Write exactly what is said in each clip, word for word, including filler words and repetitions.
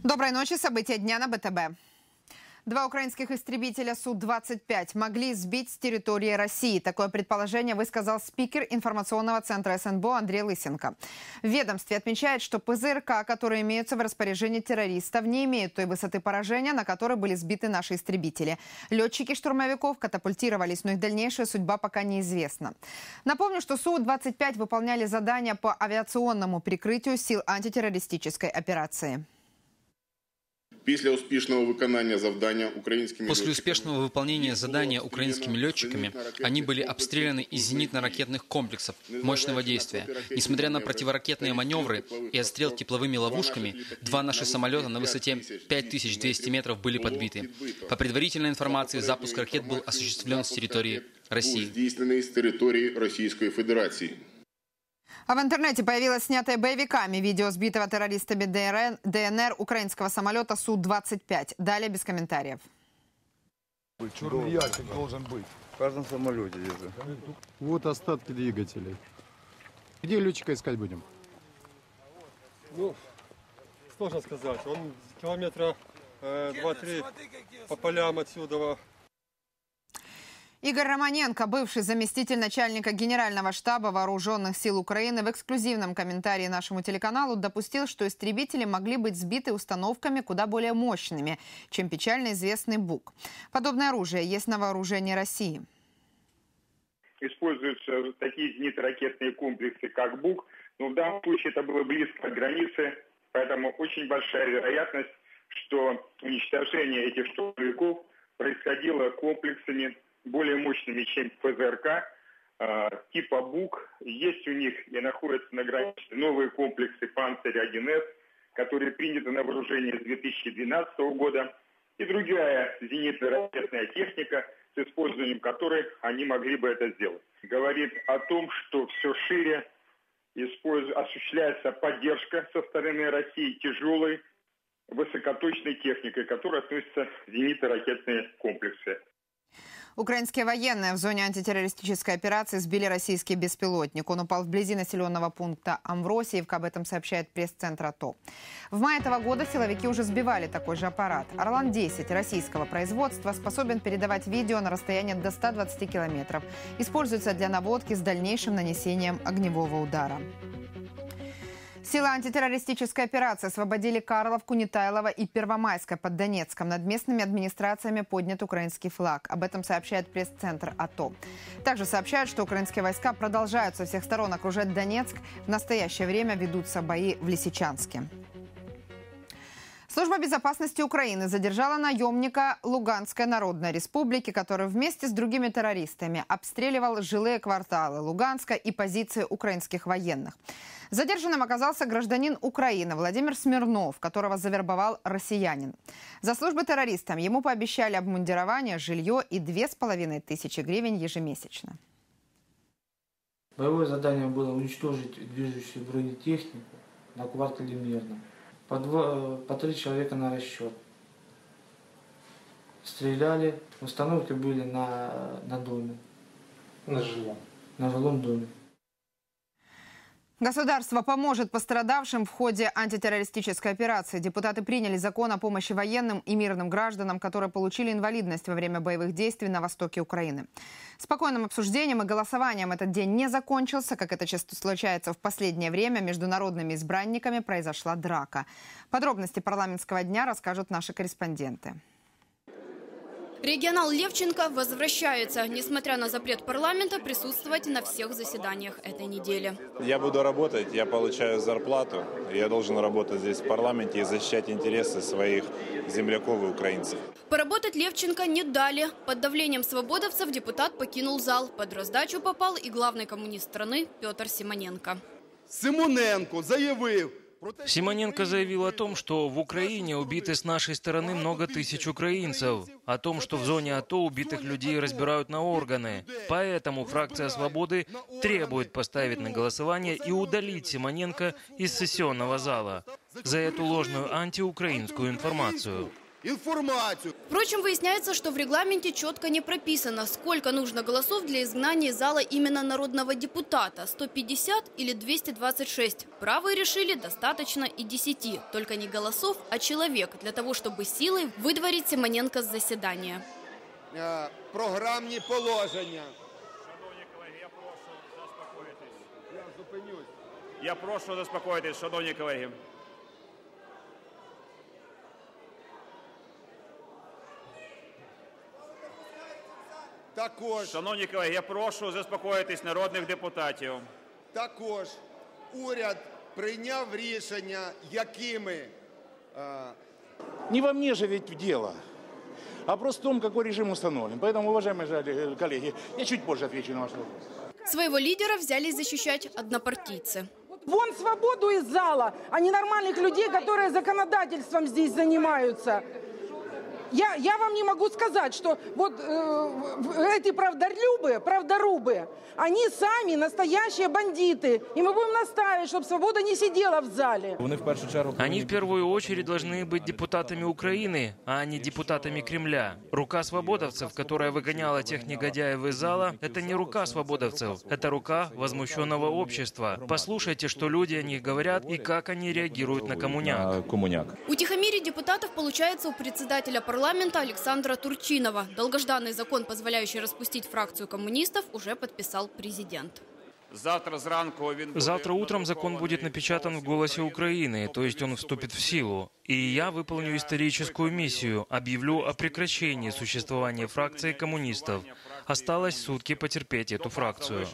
Доброй ночи. События дня на БТБ. Два украинских истребителя Су двадцать пять могли сбить с территории России. Такое предположение высказал спикер информационного центра СНБО Андрей Лысенко. В ведомстве отмечают, что ПЗРК, которые имеются в распоряжении террористов, не имеют той высоты поражения, на которой были сбиты наши истребители. Летчики штурмовиков катапультировались, но их дальнейшая судьба пока неизвестна. Напомню, что Су двадцать пять выполняли задания по авиационному прикрытию сил антитеррористической операции. После успешного выполнения задания украинскими После успешного выполнения задания украинскими летчиками они были обстреляны из зенитно-ракетных комплексов мощного действия. Несмотря на противоракетные маневры и отстрел тепловыми ловушками, два наши самолета на высоте пять тысяч двести метров были подбиты. По предварительной информации, запуск ракет был осуществлен с территории России. С территории Российской Федерации. А в интернете появилось снятое боевиками видео сбитого террористами ДНР украинского самолета Су двадцать пять. Далее без комментариев. Черный ящик должен быть. В каждом самолете есть. Вот остатки двигателей. Где летчика искать будем? Ну, сложно сказать. Он километра э, два-три по полям отсюда. Игорь Романенко, бывший заместитель начальника Генерального штаба Вооруженных сил Украины, в эксклюзивном комментарии нашему телеканалу допустил, что истребители могли быть сбиты установками куда более мощными, чем печально известный БУК. Подобное оружие есть на вооружении России. Используются такие зенитно-ракетные комплексы, как БУК, но в данном случае это было близко к границе, поэтому очень большая вероятность, что уничтожение этих штурмовиков происходило комплексами более мощными, чем ПЗРК, э, типа БУК. Есть у них и находятся на границе новые комплексы «Панцирь один эс», которые приняты на вооружение с две тысячи двенадцатого года, и другая зенитно-ракетная техника, с использованием которой они могли бы это сделать. Говорит о том, что все шире использ... осуществляется поддержка со стороны России тяжелой высокоточной техникой, к которой относятся зенитно-ракетные комплексы. Украинские военные в зоне антитеррористической операции сбили российский беспилотник. Он упал вблизи населенного пункта Амвросиевка. Об этом сообщает пресс-центр АТО. В мае этого года силовики уже сбивали такой же аппарат. Орлан десять российского производства способен передавать видео на расстояние до ста двадцати километров. Используется для наводки с дальнейшим нанесением огневого удара. Силы антитеррористической операции освободили Карловку, Нетайлово и Первомайское под Донецком. Над местными администрациями поднят украинский флаг. Об этом сообщает пресс-центр АТО. Также сообщают, что украинские войска продолжают со всех сторон окружать Донецк. В настоящее время ведутся бои в Лисичанске. Служба безопасности Украины задержала наемника Луганской Народной Республики, который вместе с другими террористами обстреливал жилые кварталы Луганска и позиции украинских военных. Задержанным оказался гражданин Украины Владимир Смирнов, которого завербовал россиянин. За службу террористам ему пообещали обмундирование, жилье и две с половиной тысячи гривен ежемесячно. Боевое задание было уничтожить движущуюся бронетехнику на квартале Мирном. По, два, по три человека на расчет. Стреляли, установки были на, на доме. На жилом. На жилом доме. Государство поможет пострадавшим в ходе антитеррористической операции. Депутаты приняли закон о помощи военным и мирным гражданам, которые получили инвалидность во время боевых действий на востоке Украины. Спокойным обсуждением и голосованием этот день не закончился. Как это часто случается в последнее время, между народными избранниками произошла драка. Подробности парламентского дня расскажут наши корреспонденты. Регионал Левченко возвращается, несмотря на запрет парламента, присутствовать на всех заседаниях этой недели. Я буду работать, я получаю зарплату, я должен работать здесь в парламенте и защищать интересы своих земляков и украинцев. Поработать Левченко не дали. Под давлением свободовцев депутат покинул зал. Под раздачу попал и главный коммунист страны Петр Симоненко. Симоненко заявил. Симоненко заявил о том, что в Украине убиты с нашей стороны много тысяч украинцев, о том, что в зоне АТО убитых людей разбирают на органы. Поэтому фракция «Свободы» требует поставить на голосование и удалить Симоненко из сессионного зала за эту ложную антиукраинскую информацию. информацию. Впрочем, выясняется, что в регламенте четко не прописано, сколько нужно голосов для изгнания из зала именно народного депутата – сто пятьдесят или двести двадцать шесть. Правые решили, достаточно и десяти. Только не голосов, а человек, для того, чтобы силой выдворить Симоненко с заседания. Э, программні положення. Шановні колеги, я прошу заспокоїтись. Я зупинюсь. Я прошу заспокоїтись, шановні колеги. Також, Шановні колеги, я прошу заспокоїтись народних депутатів. також уряд прийняв рішення, якими е, Не во мне же ведь дело, а просто в том, какой режим установлен. Поэтому, уважаемые коллеги, я чуть позже отвечу на ваш вопрос. Своего лидера взялись защищать однопартийцы. Вон свободу из зала, а не нормальных людей, которые законодательством здесь занимаются. Я, я вам не могу сказать, что вот э, эти правдолюбы, правдорубы, они сами настоящие бандиты. И мы будем настаивать, чтобы свобода не сидела в зале. Они в первую очередь должны быть депутатами Украины, а не депутатами Кремля. Рука свободовцев, которая выгоняла тех негодяев из зала, это не рука свободовцев, это рука возмущенного общества. Послушайте, что люди о них говорят и как они реагируют на коммуняк. Утихомирить депутатов получается у председателя парламента Александра Турчинова. Долгожданный закон, позволяющий распустить фракцию коммунистов, уже подписал президент. Завтра утром закон будет напечатан в «Голосе Украины», то есть он вступит в силу. И я выполню историческую миссию, объявлю о прекращении существования фракции коммунистов. Осталось сутки потерпеть эту фракцию.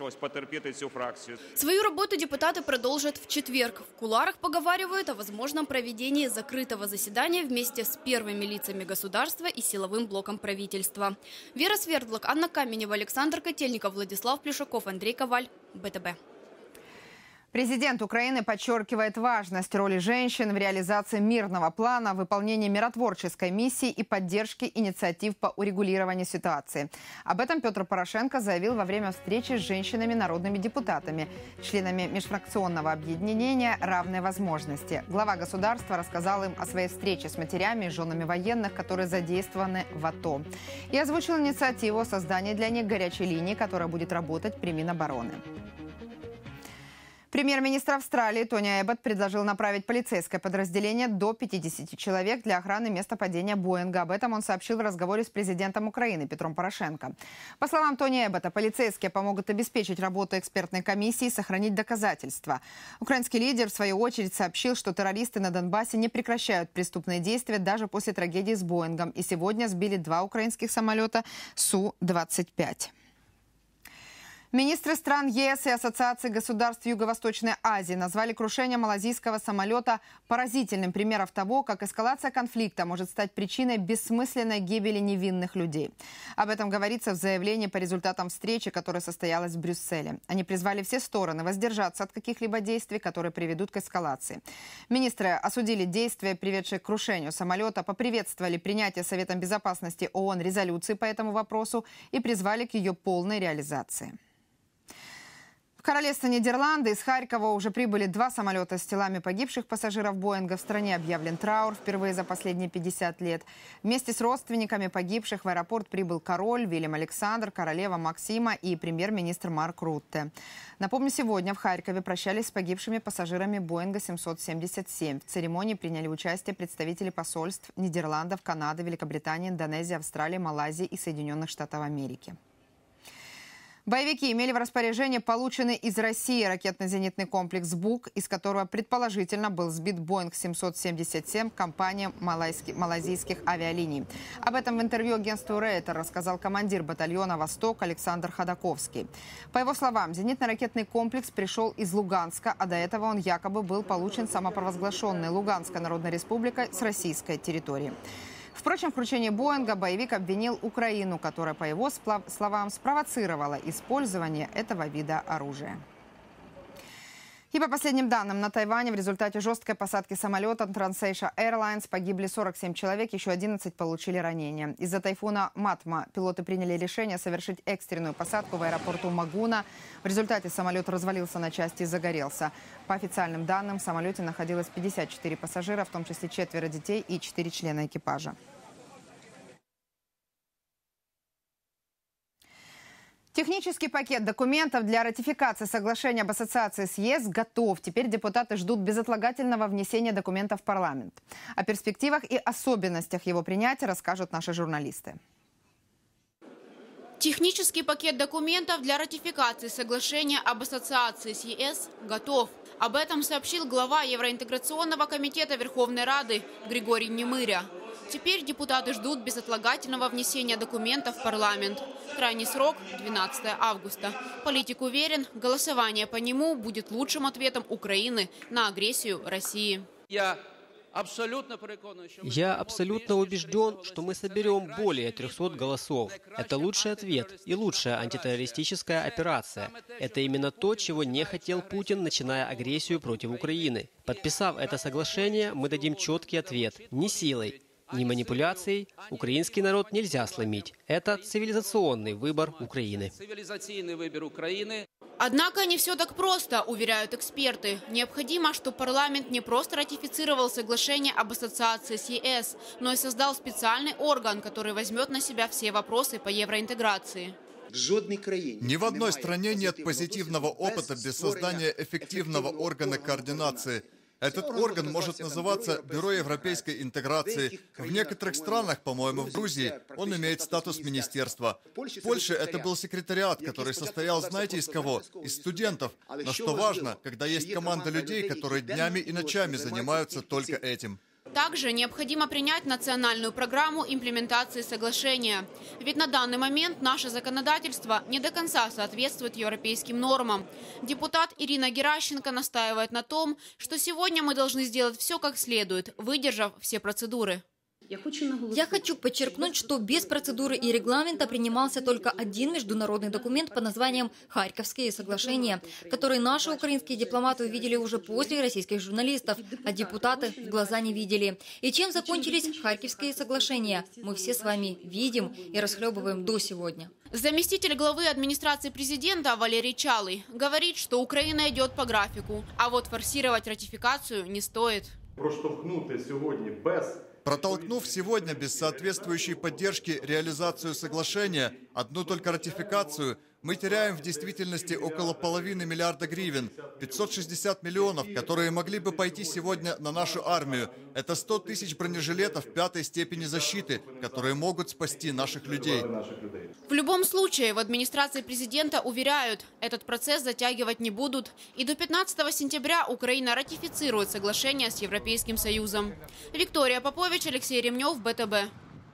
Свою работу депутаты продолжат в четверг. В кулуарах поговаривают о возможном проведении закрытого заседания вместе с первыми лицами государства и силовым блоком правительства. Вера Свердлок, Анна Каменева, Александр Котельников, Владислав Плешаков, Андрей Коваль, БТБ. Президент Украины подчеркивает важность роли женщин в реализации мирного плана, выполнении миротворческой миссии и поддержке инициатив по урегулированию ситуации. Об этом Петр Порошенко заявил во время встречи с женщинами-народными депутатами, членами межфракционного объединения «Равные возможности». Глава государства рассказал им о своей встрече с матерями и женами военных, которые задействованы в АТО. И озвучил инициативу о создании для них горячей линии, которая будет работать при Минобороны. Премьер-министр Австралии Тони Эббот предложил направить полицейское подразделение до пятидесяти человек для охраны места падения Боинга. Об этом он сообщил в разговоре с президентом Украины Петром Порошенко. По словам Тони Эббота, полицейские помогут обеспечить работу экспертной комиссии и сохранить доказательства. Украинский лидер, в свою очередь, сообщил, что террористы на Донбассе не прекращают преступные действия даже после трагедии с Боингом. И сегодня сбили два украинских самолета Су двадцать пять. Министры стран ЕС и Ассоциации государств Юго-Восточной Азии назвали крушение малазийского самолета поразительным примером того, как эскалация конфликта может стать причиной бессмысленной гибели невинных людей. Об этом говорится в заявлении по результатам встречи, которая состоялась в Брюсселе. Они призвали все стороны воздержаться от каких-либо действий, которые приведут к эскалации. Министры осудили действия, приведшие к крушению самолета, поприветствовали принятие Советом Безопасности ООН резолюции по этому вопросу и призвали к ее полной реализации. В королевство Нидерланды из Харькова уже прибыли два самолета с телами погибших пассажиров Боинга. В стране объявлен траур впервые за последние пятьдесят лет. Вместе с родственниками погибших в аэропорт прибыл король Вильям Александр, королева Максима и премьер-министр Марк Рутте. Напомню, сегодня в Харькове прощались с погибшими пассажирами Боинга семьсот семьдесят семь. В церемонии приняли участие представители посольств Нидерландов, Канады, Великобритании, Индонезии, Австралии, Малайзии и Соединенных Штатов Америки. Боевики имели в распоряжении полученный из России ракетно-зенитный комплекс «Бук», из которого предположительно был сбит Боинг семьсот семьдесят семь компании малайзийских авиалиний. Об этом в интервью агентству Рейтер рассказал командир батальона «Восток» Александр Ходаковский. По его словам, зенитно-ракетный комплекс пришел из Луганска, а до этого он якобы был получен самопровозглашенной Луганской Народной Республикой с российской территории. Впрочем, в крушении Боинга боевик обвинил Украину, которая, по его словам, спровоцировала использование этого вида оружия. И по последним данным, на Тайване в результате жесткой посадки самолета Трансэйша Airlines погибли сорок семь человек, еще одиннадцать получили ранения. Из-за тайфуна Матма пилоты приняли решение совершить экстренную посадку в аэропорту Магуна. В результате самолет развалился на части и загорелся. По официальным данным, в самолете находилось пятьдесят четыре пассажира, в том числе четверо детей и четыре члена экипажа. Технический пакет документов для ратификации соглашения об ассоциации с ЕС готов. Теперь депутаты ждут безотлагательного внесения документов в парламент. О перспективах и особенностях его принятия расскажут наши журналисты. Технический пакет документов для ратификации соглашения об ассоциации с ЕС готов. Об этом сообщил глава Евроинтеграционного комитета Верховной Рады Григорий Немыря. Теперь депутаты ждут безотлагательного внесения документов в парламент. Крайний срок – двенадцатое августа. Политик уверен, голосование по нему будет лучшим ответом Украины на агрессию России. Я абсолютно убежден, что мы соберем более трёхсот голосов. Это лучший ответ и лучшая антитеррористическая операция. Это именно то, чего не хотел Путин, начиная агрессию против Украины. Подписав это соглашение, мы дадим четкий ответ. Не силой, ни манипуляцией украинский народ нельзя сломить. Это цивилизационный выбор Украины. Однако не все так просто, уверяют эксперты. Необходимо, чтобы парламент не просто ратифицировал соглашение об ассоциации с ЕС, но и создал специальный орган, который возьмет на себя все вопросы по евроинтеграции. Ни в одной стране нет позитивного опыта без создания эффективного органа координации. Этот орган может называться Бюро европейской интеграции. В некоторых странах, по-моему, в Грузии, он имеет статус министерства. В Польше это был секретариат, который состоял, знаете, из кого? Из студентов. Но что важно, когда есть команда людей, которые днями и ночами занимаются только этим. Также необходимо принять национальную программу имплементации соглашения. Ведь на данный момент наше законодательство не до конца соответствует европейским нормам. Депутат Ирина Геращенко настаивает на том, что сегодня мы должны сделать все как следует, выдержав все процедуры. Я хочу подчеркнуть, что без процедуры и регламента принимался только один международный документ под названием «Харьковские соглашения», который наши украинские дипломаты увидели уже после российских журналистов, а депутаты в глаза не видели. И чем закончились Харьковские соглашения, мы все с вами видим и расхлебываем до сегодня. Заместитель главы администрации президента Валерий Чалый говорит, что Украина идет по графику, а вот форсировать ратификацию не стоит. Проштовхнути сьогодні без Протолкнув сегодня без соответствующей поддержки реализацию соглашения, одну только ратификацию, мы теряем в действительности около половины миллиарда гривен, пятьсот шестьдесят миллионов, которые могли бы пойти сегодня на нашу армию. Это сто тысяч бронежилетов пятой степени защиты, которые могут спасти наших людей. В любом случае, в администрации президента уверяют, этот процесс затягивать не будут. И до пятнадцатого сентября Украина ратифицирует соглашение с Европейским Союзом. Виктория Попович, Алексей Ремнев, Бэ Тэ Бэ.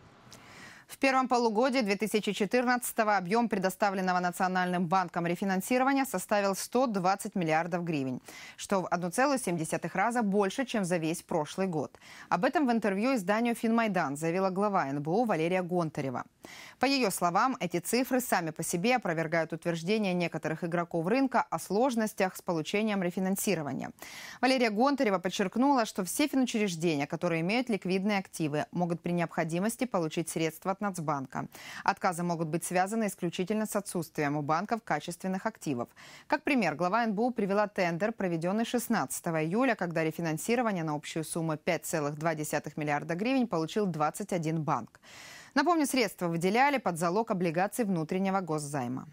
В первом полугодии две тысячи четырнадцатого объем предоставленного Национальным банком рефинансирования составил сто двадцать миллиардов гривен, что в одна целая семь десятых раза больше, чем за весь прошлый год. Об этом в интервью изданию «Финмайдан» заявила глава Эн Бэ У Валерия Гонтарева. По ее словам, эти цифры сами по себе опровергают утверждения некоторых игроков рынка о сложностях с получением рефинансирования. Валерия Гонтарева подчеркнула, что все финучреждения, которые имеют ликвидные активы, могут при необходимости получить средства от Нацбанка. Отказы могут быть связаны исключительно с отсутствием у банков качественных активов. Как пример, глава Эн Бэ У привела тендер, проведенный шестнадцатого июля, когда рефинансирование на общую сумму пять целых два десятых миллиарда гривен получил двадцать один банк. Напомню, средства выделяли под залог облигаций внутреннего госзайма.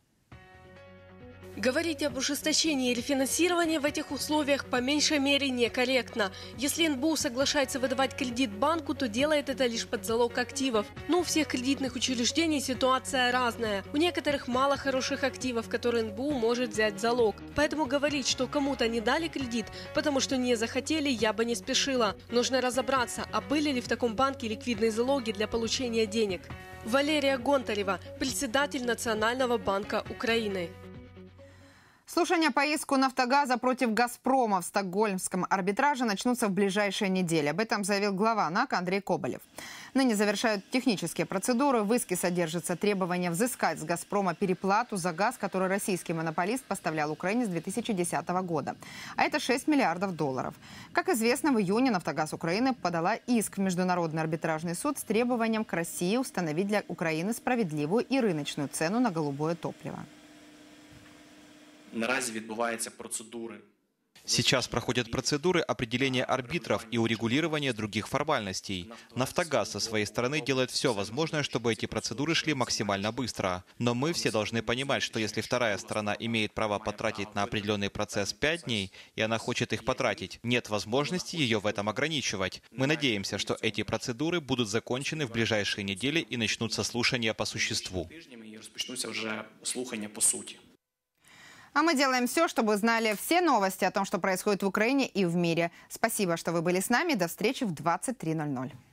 Говорить об ужесточении рефинансирования в этих условиях по меньшей мере некорректно. Если Эн Бэ У соглашается выдавать кредит банку, то делает это лишь под залог активов. Но у всех кредитных учреждений ситуация разная. У некоторых мало хороших активов, которые Эн Бэ У может взять в залог. Поэтому говорить, что кому-то не дали кредит, потому что не захотели, я бы не спешила. Нужно разобраться, а были ли в таком банке ликвидные залоги для получения денег. Валерия Гонтарева, председатель Национального банка Украины. Слушания по иску «Нафтогаза» против «Газпрома» в стокгольмском арбитраже начнутся в ближайшие недели. Об этом заявил глава НАК Андрей Коболев. Ныне завершают технические процедуры. В иске содержится требование взыскать с «Газпрома» переплату за газ, который российский монополист поставлял Украине с две тысячи десятого года. А это шесть миллиардов долларов. Как известно, в июне «Нафтогаз Украины» подала иск в Международный арбитражный суд с требованием к России установить для Украины справедливую и рыночную цену на голубое топливо. Наразі відбуваються процедури. Сейчас проходят процедуры определения арбитров и урегулирования других формальностей. «Нафтогаз» со своей стороны делает все возможное, чтобы эти процедуры шли максимально быстро. Но мы все должны понимать, что если вторая сторона имеет право потратить на определенный процесс пять дней, и она хочет их потратить, нет возможности ее в этом ограничивать. Мы надеемся, что эти процедуры будут закончены в ближайшие недели и начнутся слушания по существу. Розпочнуться уже слухання по суті. А мы делаем все, чтобы знали все новости о том, что происходит в Украине и в мире. Спасибо, что вы были с нами. До встречи в двадцать три ноль ноль.